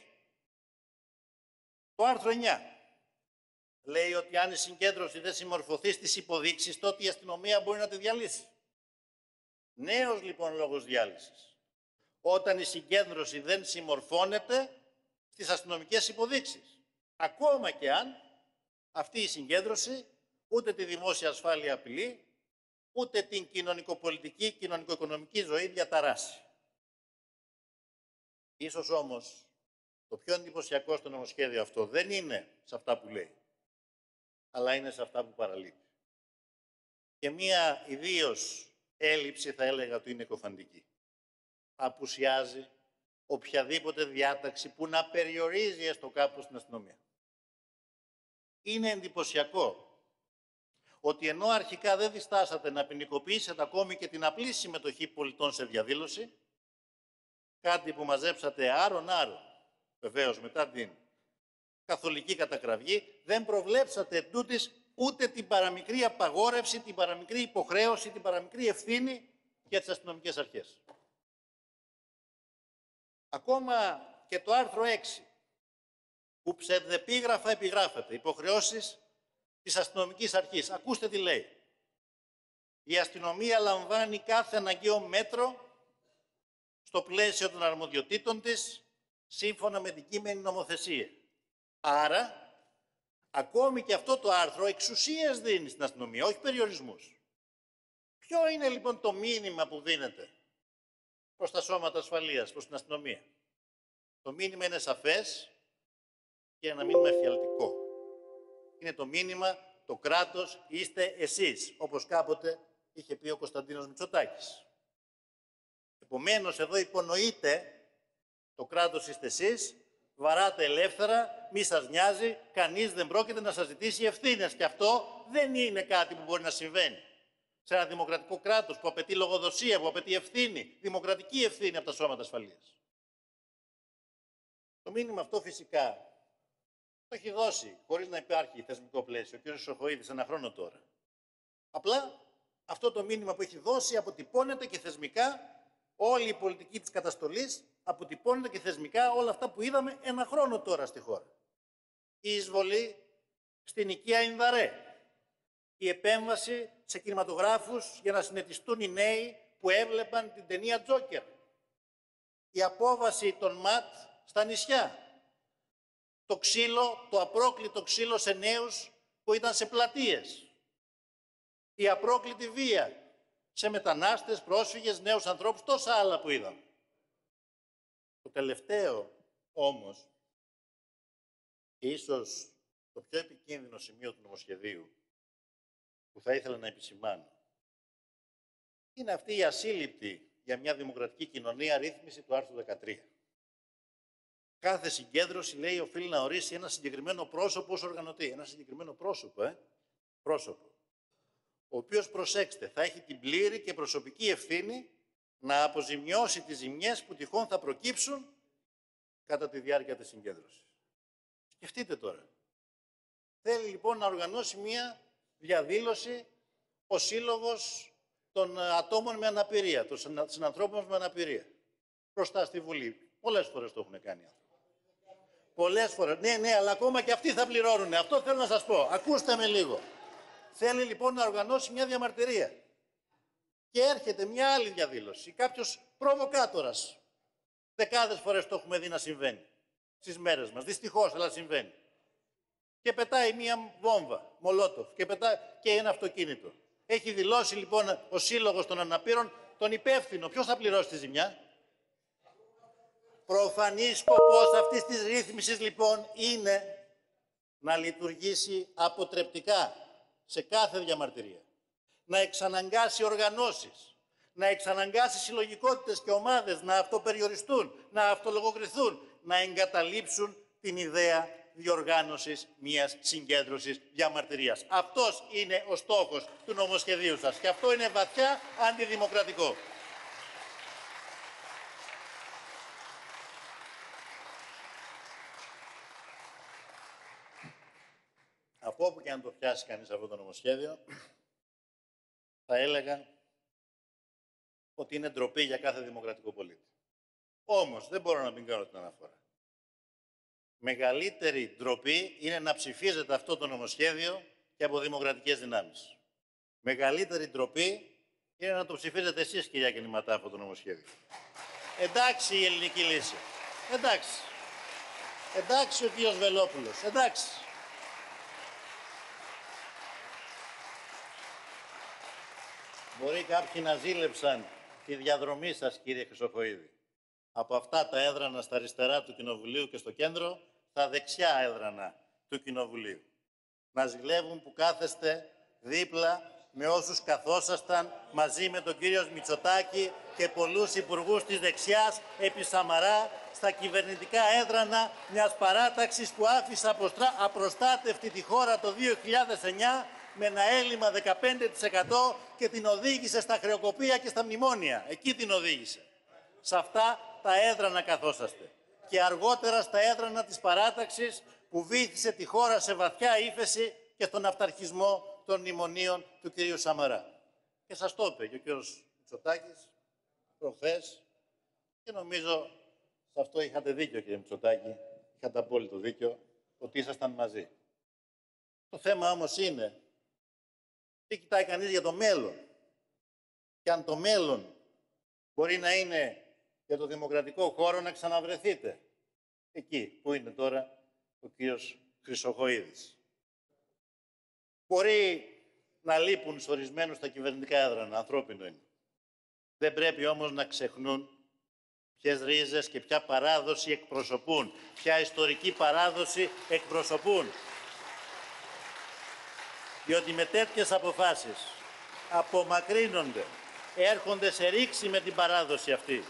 Το άρθρο 9 λέει ότι αν η συγκέντρωση δεν συμμορφωθεί στις υποδείξεις, τότε η αστυνομία μπορεί να τη διαλύσει. Νέος λοιπόν λόγος διάλυσης. Όταν η συγκέντρωση δεν συμμορφώνεται στις αστυνομικές υποδείξεις. Ακόμα και αν αυτή η συγκέντρωση ούτε τη δημόσια ασφάλεια απειλεί, ούτε την κοινωνικοπολιτική, κοινωνικοοικονομική ζωή διαταράσει. Ίσως όμως το πιο εντυπωσιακό στο νομοσχέδιο αυτό δεν είναι σε αυτά που λέει, αλλά είναι σε αυτά που παραλείπει. Και μία ιδίως έλλειψη θα έλεγα ότι είναι εκοφαντική. Απουσιάζει οποιαδήποτε διάταξη που να περιορίζει έστω κάπως την αστυνομία. Είναι εντυπωσιακό ότι ενώ αρχικά δεν διστάσατε να ποινικοποιήσετε ακόμη και την απλή συμμετοχή πολιτών σε διαδήλωση, κάτι που μαζέψατε άρον-άρον, βεβαίως μετά την καθολική κατακραυγή, δεν προβλέψατε εντούτοις ούτε την παραμικρή απαγόρευση, την παραμικρή υποχρέωση, την παραμικρή ευθύνη για τις αστυνομικές αρχές. Ακόμα και το άρθρο 6, που ψευδεπίγραφα επιγράφεται, υποχρεώσεις της αστυνομικής αρχής. Ακούστε τι λέει. Η αστυνομία λαμβάνει κάθε αναγκαίο μέτρο στο πλαίσιο των αρμοδιοτήτων της, σύμφωνα με την κείμενη νομοθεσία. Άρα, Ακόμη και αυτό το άρθρο εξουσίες δίνει στην αστυνομία, όχι περιορισμούς. Ποιο είναι λοιπόν το μήνυμα που δίνεται προς τα σώματα ασφαλείας, προς την αστυνομία? Το μήνυμα είναι σαφές και ένα μήνυμα εφιαλτικό. Είναι το μήνυμα, το κράτος είστε εσείς, όπως κάποτε είχε πει ο Κωνσταντίνος Μητσοτάκης. Επομένως, εδώ υπονοείται το κράτος είστε εσείς, βαράτε ελεύθερα, μη σας νοιάζει, κανείς δεν πρόκειται να σας ζητήσει ευθύνες. Και αυτό δεν είναι κάτι που μπορεί να συμβαίνει σε ένα δημοκρατικό κράτος που απαιτεί λογοδοσία, που απαιτεί ευθύνη, δημοκρατική ευθύνη από τα σώματα ασφαλείας. Το μήνυμα αυτό φυσικά το έχει δώσει, χωρίς να υπάρχει θεσμικό πλαίσιο, ο κ. Χρυσοχοΐδης ένα χρόνο τώρα. Απλά αυτό το μήνυμα που έχει δώσει αποτυπώνεται και θεσμικά, όλη η πολιτική της καταστολής αποτυπώνεται και θεσμικά όλα αυτά που είδαμε ένα χρόνο τώρα στη χώρα. Η εισβολή στην οικία Ινδαρέ, η επέμβαση σε κινηματογράφους για να συνετιστούν οι νέοι που έβλεπαν την ταινία Τζόκερ, η απόβαση των ΜΑΤ στα νησιά, το ξύλο, το απρόκλητο ξύλο σε νέους που ήταν σε πλατείες, η απρόκλητη βία σε μετανάστες, πρόσφυγες, νέους ανθρώπους, τόσα άλλα που είδαμε. Το τελευταίο όμως, και ίσως το πιο επικίνδυνο σημείο του νομοσχεδίου που θα ήθελα να επισημάνω, είναι αυτή η ασύλληπτη για μια δημοκρατική κοινωνία ρύθμιση του άρθρου 13. Κάθε συγκέντρωση, λέει, οφείλει να ορίσει ένα συγκεκριμένο πρόσωπο ως οργανωτή. Ένα συγκεκριμένο πρόσωπο, πρόσωπο. Ο οποίος, προσέξτε, θα έχει την πλήρη και προσωπική ευθύνη να αποζημιώσει τις ζημιές που τυχόν θα προκύψουν κατά τη διάρκεια της συγκέντρωσης. Σκεφτείτε τώρα. Θέλει λοιπόν να οργανώσει μια διαδήλωση ο Σύλλογος των ατόμων με αναπηρία, των συνανθρώπων με αναπηρία, μπροστά στη Βουλή. Πολλές φορές το έχουν κάνει. Πολλές φορές. Ναι, αλλά ακόμα και αυτοί θα πληρώνουν. Αυτό θέλω να σας πω. Ακούστε με λίγο. Θέλει λοιπόν να οργανώσει μια διαμαρτυρία. Και έρχεται μια άλλη διαδήλωση. Κάποιος προβοκάτορας. Δεκάδες φορές το έχουμε δει να συμβαίνει στις μέρες μας. Δυστυχώς, αλλά συμβαίνει. Και πετάει μια βόμβα, μολότοφ, και πετάει και ένα αυτοκίνητο. Έχει δηλώσει λοιπόν ο Σύλλογος των Αναπήρων τον υπεύθυνο. Ποιος θα πληρώσει τη ζημιά? Προφανής σκοπός αυτής της ρύθμισης λοιπόν είναι να λειτουργήσει αποτρεπτικά σε κάθε διαμαρτυρία. Να εξαναγκάσει οργανώσεις, να εξαναγκάσει συλλογικότητες και ομάδες να αυτοπεριοριστούν, να αυτολογοκριθούν, να εγκαταλείψουν την ιδέα διοργάνωσης μιας συγκέντρωσης διαμαρτυρίας. Αυτός είναι ο στόχος του νομοσχεδίου σας και αυτό είναι βαθιά αντιδημοκρατικό. Από όπου και αν το πιάσει κανείς αυτό το νομοσχέδιο, θα έλεγα ότι είναι ντροπή για κάθε δημοκρατικό πολίτη. Όμως, δεν μπορώ να μην κάνω την αναφορά. Μεγαλύτερη ντροπή είναι να ψηφίζετε αυτό το νομοσχέδιο και από δημοκρατικές δυνάμεις. Μεγαλύτερη ντροπή είναι να το ψηφίζετε εσείς, κυρία Κινηματά, αυτό το νομοσχέδιο. Εντάξει η ελληνική λύση. Εντάξει. Εντάξει ο κύριος Βελόπουλος. Εντάξει. Μπορεί κάποιοι να ζήλεψαν τη διαδρομή σας, κύριε Χρυσοχοΐδη. Από αυτά τα έδρανα στα αριστερά του Κοινοβουλίου και στο κέντρο, στα δεξιά έδρανα του Κοινοβουλίου. Να ζηλεύουν που κάθεστε δίπλα με όσους καθόσασταν μαζί με τον κύριο Μητσοτάκη και πολλούς υπουργούς της δεξιάς επί Σαμαρά στα κυβερνητικά έδρανα μιας παράταξης που άφησε απροστάτευτη τη χώρα το 2009 με ένα έλλειμμα 15% και την οδήγησε στα χρεοκοπία και στα μνημόνια. Εκεί την οδήγησε. Σε αυτά τα έδρανα καθόσαστε. Και αργότερα στα έδρανα της παράταξης που βύθισε τη χώρα σε βαθιά ύφεση και στον αυταρχισμό των μνημονίων του κυρίου Σαμαρά. Και σας το είπε και ο κύριος Μητσοτάκης προχθές και νομίζω σε αυτό είχατε δίκιο, κύριε Μητσοτάκη, είχατε απόλυτο δίκιο, ότι ήσασταν μαζί. Το θέμα όμως είναι τι κοιτάει κανείς για το μέλλον. Και αν το μέλλον μπορεί να είναι για το δημοκρατικό χώρο να ξαναβρεθείτε εκεί που είναι τώρα ο κύριος Χρυσοχοΐδης. Μπορεί να λείπουν σε ορισμένους τα κυβερνητικά έδρανα, ανθρώπινο είναι. Δεν πρέπει όμως να ξεχνούν ποιες ρίζες και ποια παράδοση εκπροσωπούν, ποια ιστορική παράδοση εκπροσωπούν. Διότι με τέτοιες αποφάσεις απομακρύνονται, έρχονται σε ρήξη με την παράδοση αυτή.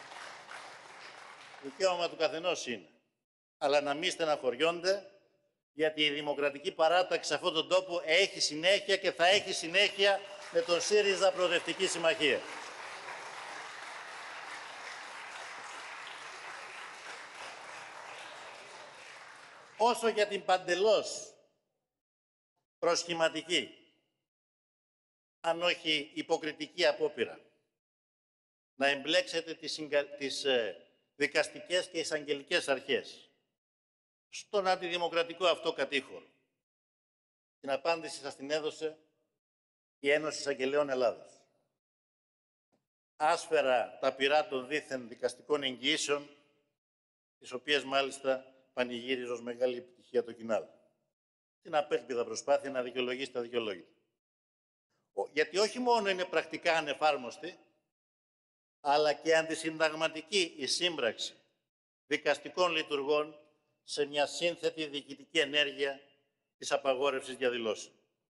Δικαίωμα του καθενός είναι. Αλλά να μην στεναχωριόνται, γιατί η Δημοκρατική Παράταξη σε αυτόν τον τόπο έχει συνέχεια και θα έχει συνέχεια με τον ΣΥΡΙΖΑ Προοδευτική Συμμαχία. Όσο για την παντελώς προσχηματική, αν όχι υποκριτική απόπειρα, να εμπλέξετε τις δικαστικές και εισαγγελικές αρχές στον αντιδημοκρατικό αυτό κατήχωρο. Την απάντηση σας την έδωσε η Ένωση Εισαγγελέων Ελλάδας. Άσφαιρα τα πυρά των δίθεν δικαστικών εγγυήσεων, τις οποίες μάλιστα πανηγύριζε ως μεγάλη επιτυχία το Κινάλ. Την απέλπιδα προσπάθεια να δικαιολογήσει τα δικαιολόγητα. Γιατί όχι μόνο είναι πρακτικά ανεφάρμοστη, αλλά και αντισυνταγματική η σύμπραξη δικαστικών λειτουργών σε μια σύνθετη διοικητική ενέργεια της απαγόρευσης διαδηλώσεων.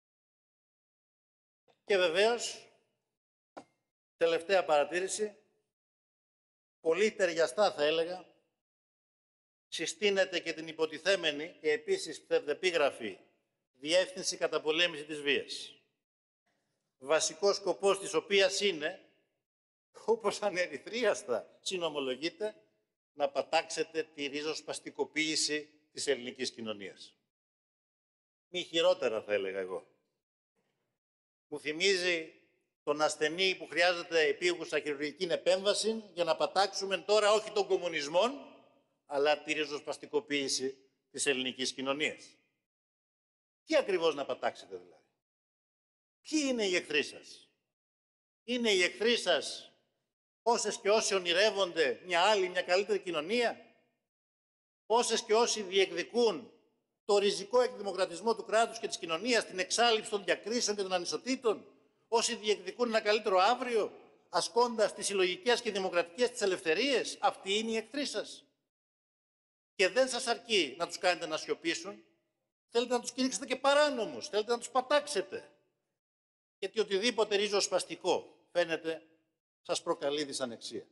Και βεβαίως, τελευταία παρατήρηση, πολύ ταιριαστά θα έλεγα, συστήνεται και την υποτιθέμενη και επίσης ψευδεπίγραφη Διεύθυνση Καταπολέμηση της Βίας. Βασικός σκοπός της οποίας είναι, όπως ανερυθρίαστα συνομολογείται, να πατάξετε τη ριζοσπαστικοποίηση της ελληνικής κοινωνίας. Μη χειρότερα θα έλεγα εγώ. Μου θυμίζει τον ασθενή που χρειάζεται επίγουσα χειρουργική επέμβαση για να πατάξουμε τώρα όχι τον κομμουνισμό, αλλά τη ριζοσπαστικοποίηση της ελληνικής κοινωνίας. Τι ακριβώς να πατάξετε δηλαδή? Ποιοι είναι οι εχθροί σας? Είναι οι εχθροί σας όσες και όσοι ονειρεύονται μια άλλη, μια καλύτερη κοινωνία? Όσες και όσοι διεκδικούν το ριζικό εκδημοκρατισμό του κράτους και της κοινωνίας, την εξάλειψη των διακρίσεων και των ανισοτήτων? Όσοι διεκδικούν ένα καλύτερο αύριο, ασκώντας τις συλλογικές και δημοκρατικές τις ελευθερίες? Αυτοί είναι οι εχθροί σας. Και δεν σας αρκεί να τους κάνετε να σιωπήσουν, θέλετε να τους κηρύξετε και παράνομους, θέλετε να τους πατάξετε. Γιατί οτιδήποτε ριζοσπαστικό φαίνεται σας προκαλεί δυσανεξία.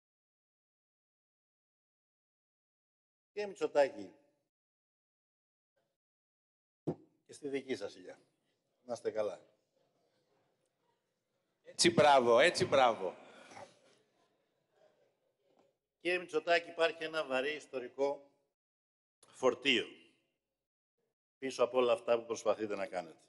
Κύριε Μητσοτάκη, και στη δική σας ηλιά. Να είστε καλά. Έτσι μπράβο, έτσι μπράβο. Κύριε Μητσοτάκη, υπάρχει ένα βαρύ ιστορικό φορτίο πίσω από όλα αυτά που προσπαθείτε να κάνετε.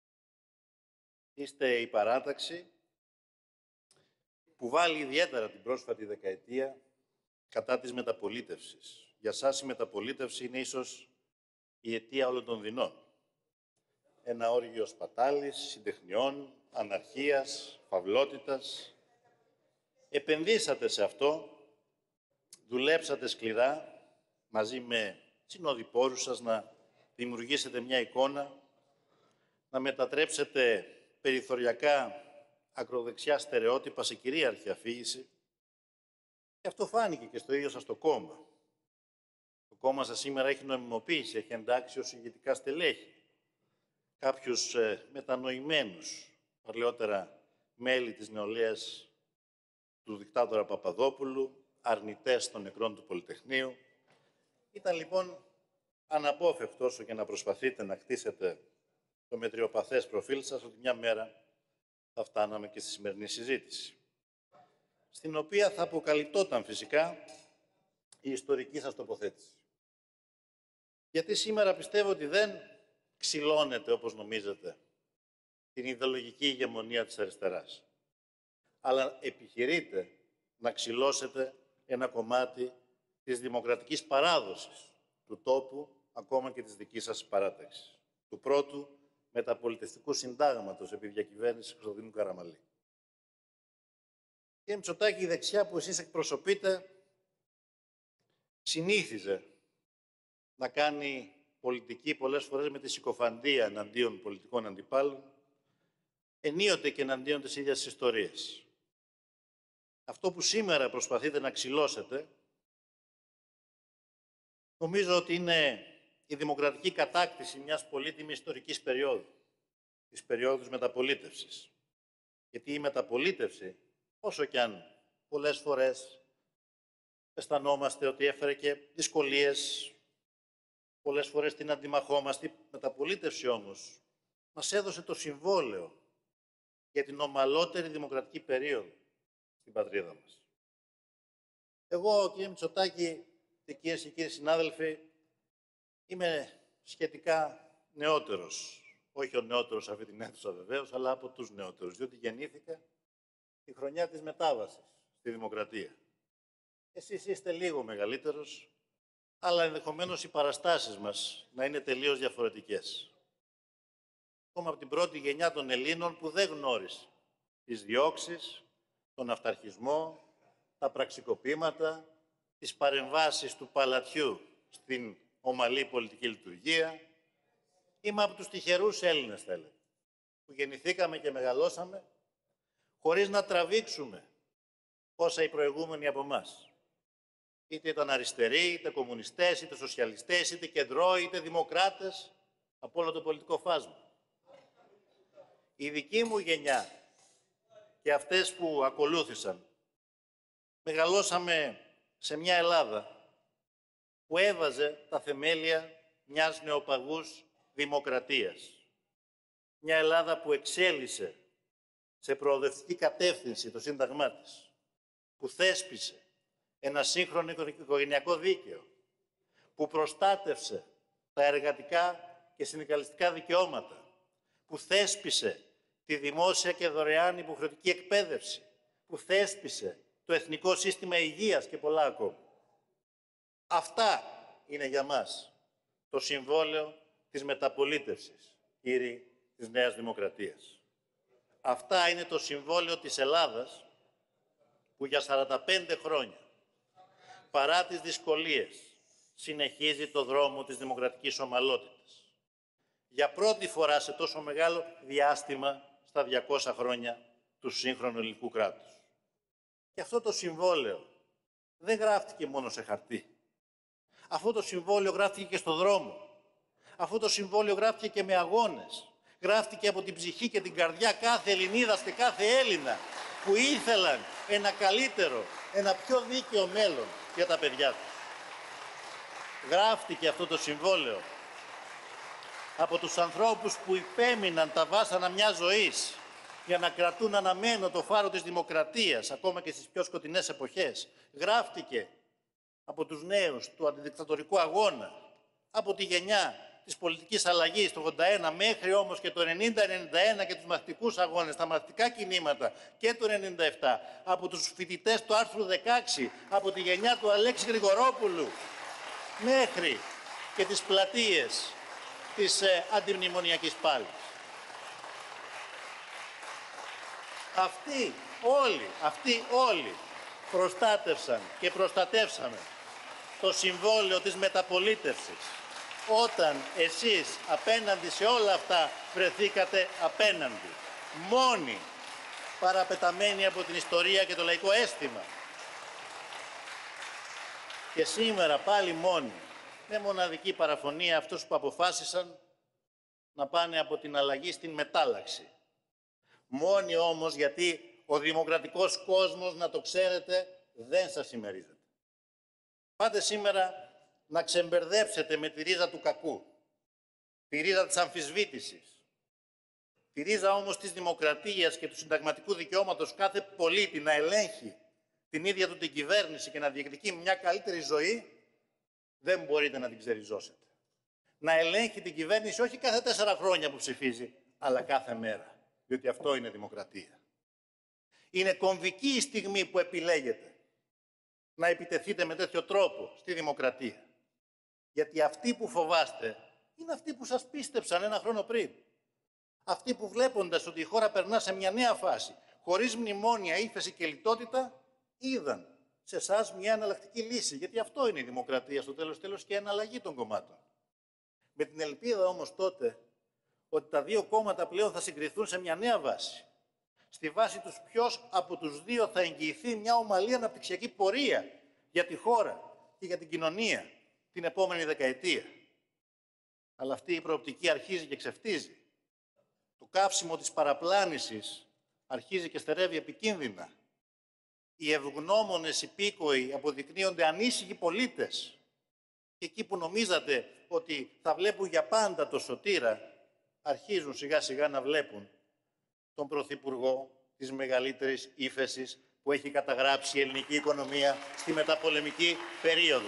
Είστε η παράταξη που βάλει ιδιαίτερα την πρόσφατη δεκαετία κατά της μεταπολίτευσης. Για σας η μεταπολίτευση είναι ίσως η αιτία όλων των δεινών. Ένα όργιο σπατάλης, συντεχνιών, αναρχίας, φαυλότητας. Επενδύσατε σε αυτό, δουλέψατε σκληρά μαζί με συνοδοιπόρους σας να δημιουργήσετε μια εικόνα, να μετατρέψετε περιθωριακά ακροδεξιά στερεότυπα σε κυρίαρχη αφήγηση. Και αυτό φάνηκε και στο ίδιο σας το κόμμα. Το κόμμα σας σήμερα έχει νομιμοποίηση, έχει εντάξει ως ηγετικά στελέχη κάποιους μετανοημένους, παλαιότερα μέλη της νεολαίας του δικτάτορα Παπαδόπουλου, αρνητές των νεκρών του Πολυτεχνείου. Ήταν λοιπόν αναπόφευκτο, όσο και να προσπαθείτε να κτίσετε το μετριοπαθές προφίλ σας, ότι μια μέρα θα φτάναμε και στη σημερινή συζήτηση, στην οποία θα αποκαλυπτόταν φυσικά η ιστορική σας τοποθέτηση. Γιατί σήμερα πιστεύω ότι δεν ξυλώνεται, όπως νομίζετε, την ιδεολογική ηγεμονία της αριστεράς, αλλά επιχειρείτε να ξυλώσετε ένα κομμάτι της δημοκρατικής παράδοσης του τόπου, ακόμα και της δικής σας παράταξης, του πρώτου μεταπολιτευτικού συντάγματος επί διακυβέρνησης Κωνσταντίνου Καραμαλή. Κύριε Μητσοτάκη, η δεξιά που εσείς εκπροσωπείτε συνήθιζε να κάνει πολιτική πολλές φορές με τη συκοφαντία εναντίον πολιτικών αντιπάλων, ενίοτε και εναντίον της ίδιας της ιστορίας. Αυτό που σήμερα προσπαθείτε να ξυλώσετε, νομίζω ότι είναι η δημοκρατική κατάκτηση μιας πολύτιμης ιστορικής περίοδου, της περίοδου της μεταπολίτευσης. Γιατί η μεταπολίτευση, όσο κι αν πολλές φορές αισθανόμαστε ότι έφερε και δυσκολίες, πολλές φορές την αντιμαχόμαστε, η μεταπολίτευση όμως μας έδωσε το συμβόλαιο για την ομαλότερη δημοκρατική περίοδο στην πατρίδα μας. Εγώ, κύριε Μητσοτάκη και κυρίες και κύριοι συνάδελφοι, είμαι σχετικά νεότερος. Όχι ο νεότερος σε αυτή την αίθουσα βεβαίως, αλλά από τους νεότερους, διότι γεννήθηκα τη χρονιά της μετάβασης στη δημοκρατία. Εσείς είστε λίγο μεγαλύτερος, αλλά ενδεχομένως οι παραστάσεις μας να είναι τελείως διαφορετικές. Ακόμα από την πρώτη γενιά των Ελλήνων που δεν γνώρισε τις διώξεις, τον αυταρχισμό, τα πραξικοπήματα, τις παρεμβάσεις του παλατιού στην ομαλή πολιτική λειτουργία. Είμαι από τους τυχερούς Έλληνες, θα έλεγα, που γεννηθήκαμε και μεγαλώσαμε χωρίς να τραβήξουμε όσα οι προηγούμενοι από εμάς. Είτε ήταν αριστεροί, είτε κομμουνιστές, είτε σοσιαλιστές, είτε κεντρώοι, είτε δημοκράτες, από όλο το πολιτικό φάσμα. Η δική μου γενιά και αυτές που ακολούθησαν, μεγαλώσαμε σε μια Ελλάδα που έβαζε τα θεμέλια μιας νεοπαγούς δημοκρατίας. Μια Ελλάδα που εξέλισε σε προοδευτική κατεύθυνση το Σύνταγμά της, που θέσπισε ένα σύγχρονο οικογενειακό δίκαιο, που προστάτευσε τα εργατικά και συνδικαλιστικά δικαιώματα, που θέσπισε τη δημόσια και δωρεάν υποχρεωτική εκπαίδευση, που θέσπισε το Εθνικό Σύστημα Υγείας και πολλά ακόμα. Αυτά είναι για μας το συμβόλαιο της μεταπολίτευσης, κύριοι της Νέας Δημοκρατίας. Αυτά είναι το συμβόλαιο της Ελλάδας που για 45 χρόνια, παρά τις δυσκολίες, συνεχίζει το δρόμο της δημοκρατικής ομαλότητας. Για πρώτη φορά σε τόσο μεγάλο διάστημα στα 200 χρόνια του σύγχρονου ελληνικού κράτους. Και αυτό το συμβόλαιο δεν γράφτηκε μόνο σε χαρτί. Αυτό το συμβόλαιο γράφτηκε και στο δρόμο. Αυτό το συμβόλαιο γράφτηκε και με αγώνες. Γράφτηκε από την ψυχή και την καρδιά κάθε Ελληνίδας και κάθε Έλληνα που ήθελαν ένα καλύτερο, ένα πιο δίκαιο μέλλον για τα παιδιά τους. Γράφτηκε αυτό το συμβόλαιο από τους ανθρώπους που υπέμειναν τα βάσανα μιας ζωής για να κρατούν αναμένο το φάρο της δημοκρατίας, ακόμα και στις πιο σκοτεινές εποχές. Γράφτηκε από τους νέους του αντιδικτατορικού αγώνα, από τη γενιά της πολιτικής αλλαγής το 81 μέχρι όμως και το 90-91 και τους μαθητικούς αγώνες, τα μαθητικά κινήματα και το 97, από τους φοιτητές του άρθρου 16, από τη γενιά του Αλέξη Γρηγορόπουλου μέχρι και τις πλατείες της αντιμνημονιακής πάλης. Αυτοί όλοι προστάτευσαν και προστατεύσαμε το συμβόλαιο της μεταπολίτευσης όταν εσείς απέναντι σε όλα αυτά βρεθήκατε απέναντι, μόνοι, παραπεταμένοι από την ιστορία και το λαϊκό αίσθημα. Και σήμερα πάλι μόνοι, με μοναδική παραφωνία αυτούς που αποφάσισαν να πάνε από την αλλαγή στην μετάλλαξη. Μόνοι όμως γιατί ο δημοκρατικός κόσμος, να το ξέρετε, δεν σας συμμερίζεται. Πάτε σήμερα να ξεμπερδέψετε με τη ρίζα του κακού, τη ρίζα της αμφισβήτησης, τη ρίζα όμως της δημοκρατίας και του συνταγματικού δικαιώματος κάθε πολίτη να ελέγχει την ίδια του την κυβέρνηση και να διεκδικεί μια καλύτερη ζωή, δεν μπορείτε να την ξεριζώσετε. Να ελέγχει την κυβέρνηση όχι κάθε 4 χρόνια που ψηφίζει, αλλά κάθε μέρα. Διότι αυτό είναι δημοκρατία. Είναι κομβική η στιγμή που επιλέγετε να επιτεθείτε με τέτοιο τρόπο στη δημοκρατία. Γιατί αυτοί που φοβάστε είναι αυτοί που σας πίστεψαν 1 χρόνο πριν. Αυτοί που βλέποντας ότι η χώρα περνά σε μια νέα φάση, χωρίς μνημόνια, ύφεση και λιτότητα, είδαν σε εσάς μια εναλλακτική λύση. Γιατί αυτό είναι η δημοκρατία στο τέλος και η εναλλαγή των κομμάτων. Με την ελπίδα όμως τότε ότι τα δύο κόμματα πλέον θα συγκριθούν σε μια νέα βάση. Στη βάση τους ποιος από τους δύο θα εγγυηθεί μια ομαλή αναπτυξιακή πορεία για τη χώρα και για την κοινωνία την επόμενη δεκαετία. Αλλά αυτή η προοπτική αρχίζει και ξεφτίζει. Το κάψιμο της παραπλάνησης αρχίζει και στερεύει επικίνδυνα. Οι ευγνώμονες υπήκοοι αποδεικνύονται ανήσυχοι πολίτες. Και εκεί που νομίζατε ότι θα βλέπουν για πάντα το σωτήρα, αρχίζουν σιγά σιγά να βλέπουν τον Πρωθυπουργό της μεγαλύτερης ύφεσης που έχει καταγράψει η ελληνική οικονομία στη μεταπολεμική περίοδο.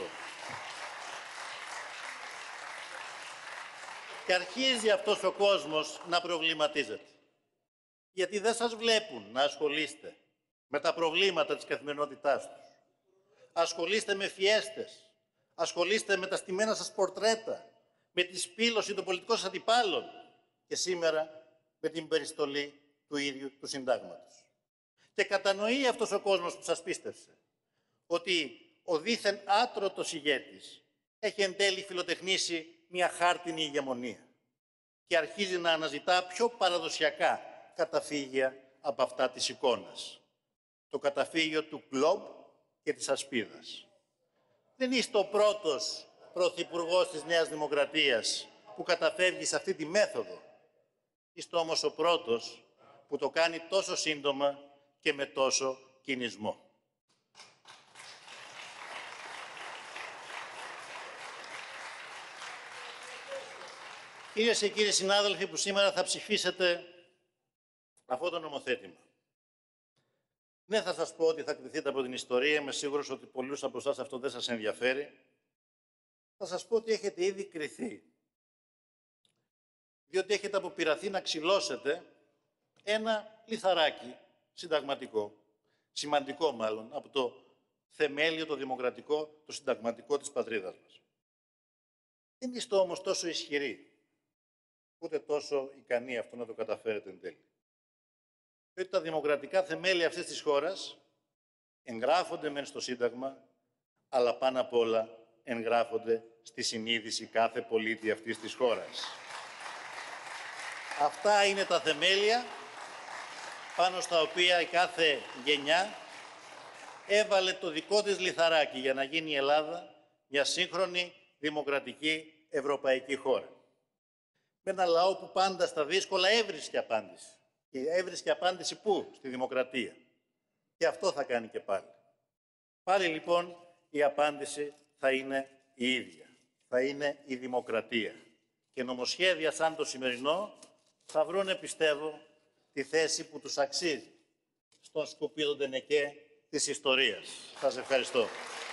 Και αρχίζει αυτός ο κόσμος να προβληματίζεται. Γιατί δεν σας βλέπουν να ασχολείστε με τα προβλήματα της καθημερινότητάς τους. Ασχολείστε με φιέστες, ασχολείστε με τα στημένα σας πορτρέτα, με τη σπήλωση των πολιτικών σας αντιπάλων και σήμερα με την περιστολή του ίδιου του συντάγματος. Και κατανοεί αυτός ο κόσμος που σας πίστευσε ότι ο δήθεν άτρωτος ηγέτης έχει εν τέλει φιλοτεχνήσει μια χάρτινη ηγεμονία και αρχίζει να αναζητά πιο παραδοσιακά καταφύγια από αυτά της εικόνας. Το καταφύγιο του κλόμπ και της ασπίδας. Δεν είστε ο πρώτος πρωθυπουργός της Νέας Δημοκρατίας που καταφεύγει σε αυτή τη μέθοδο. Είστε όμως ο πρώτος που το κάνει τόσο σύντομα και με τόσο κινησμό. Κυρίες και κύριοι συνάδελφοι που σήμερα θα ψηφίσετε αυτό το νομοθέτημα. Δεν θα σας πω ότι θα κριθείτε από την ιστορία, είμαι σίγουρος ότι πολλούς από εσάς αυτό δεν σας ενδιαφέρει. Θα σας πω ότι έχετε ήδη κριθεί. Διότι έχετε αποπειραθεί να ξυλώσετε ένα λιθαράκι συνταγματικό, σημαντικό μάλλον, από το θεμέλιο, το δημοκρατικό, το συνταγματικό της πατρίδας μας. Δεν είστε όμως τόσο ισχυροί, ούτε τόσο ικανοί αυτό να το καταφέρετε εν τέλει. Διότι τα δημοκρατικά θεμέλια αυτής της χώρας εγγράφονται μεν στο Σύνταγμα, αλλά πάνω απ' όλα εγγράφονται στη συνείδηση κάθε πολίτη αυτής της χώρας. Αυτά είναι τα θεμέλια πάνω στα οποία η κάθε γενιά έβαλε το δικό της λιθαράκι για να γίνει η Ελλάδα μια σύγχρονη, δημοκρατική, ευρωπαϊκή χώρα. Με ένα λαό που πάντα στα δύσκολα έβρισκε απάντηση. Και έβρισκε απάντηση πού? Στη δημοκρατία. Και αυτό θα κάνει και πάλι. Πάλι λοιπόν η απάντηση θα είναι η ίδια. Θα είναι η δημοκρατία. Και νομοσχέδια σαν το σημερινό θα βρούνε, πιστεύω, τη θέση που τους αξίζει στον σκουπίδο ντενεκέ της ιστορίας. Σας ευχαριστώ.